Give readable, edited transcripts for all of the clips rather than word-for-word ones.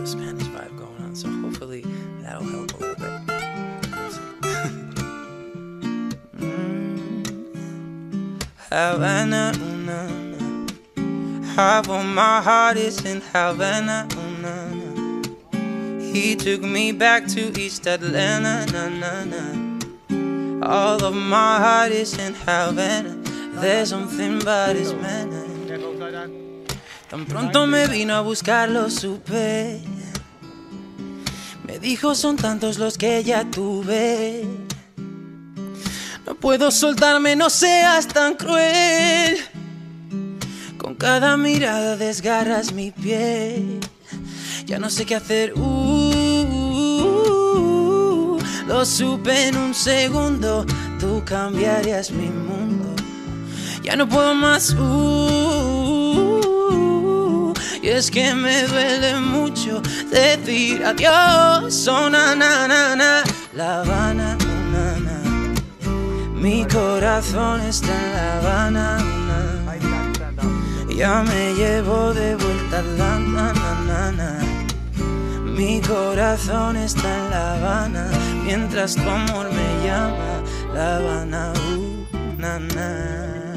of Spanish vibe going on, so hopefully that'll help a little bit. Havana, half of my heart is in Havana, He took me back to East Atlanta, All of my heart is in Havana. There's something about his manner. Tan pronto me vino a buscar, lo supe. Me dijo, son tantos los que ya tuve. No puedo soltarme, no seas tan cruel. Con cada mirada desgarras mi piel. Ya no sé qué hacer. Lo supe en un segundo. Tú cambiarías mi mundo. Ya no puedo más. Y es que me duele mucho decir adiós. Oh, na, na, na, na. La Habana, na, na. Mi corazón está en La Habana, na. Ya me llevo de vuelta a Atlanta, na, na, na. Mi corazón está en La Habana, mientras tu amor me llama. La Habana, na, na.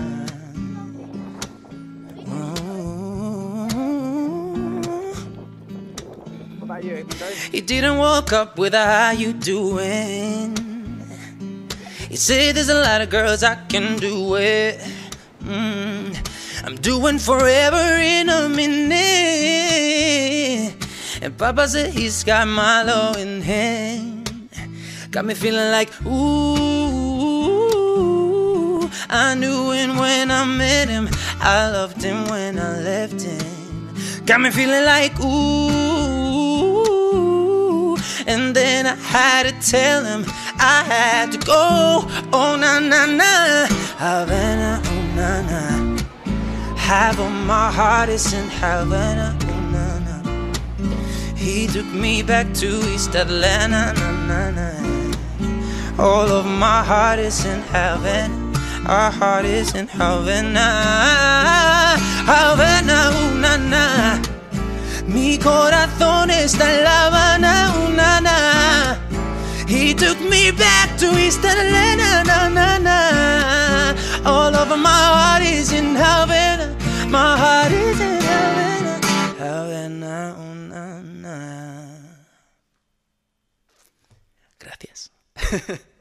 He didn't walk up with a how you doing. He said there's a lot of girls I can do it. I'm doing forever in a minute. And Papa said he's got Milo in hand. Got me feeling like, ooh. I knew him when I met him. I loved him when I left him. Got me feeling like, ooh. And then I had to tell him I had to go. Oh, na, na, na. Havana, oh, na, na. Half of my heart is in Havana, oh, na, na. He took me back to East Atlanta, na, na, na. All of my heart is in Havana. Our heart is in Havana. Havana, oh, na, na. Mi corazón está en La Habana, oh, na, na. He took me back to East Atlanta, na, na, na. All of my heart is in Havana. My heart is in Havana. Havana, oh, na, na. Gracias.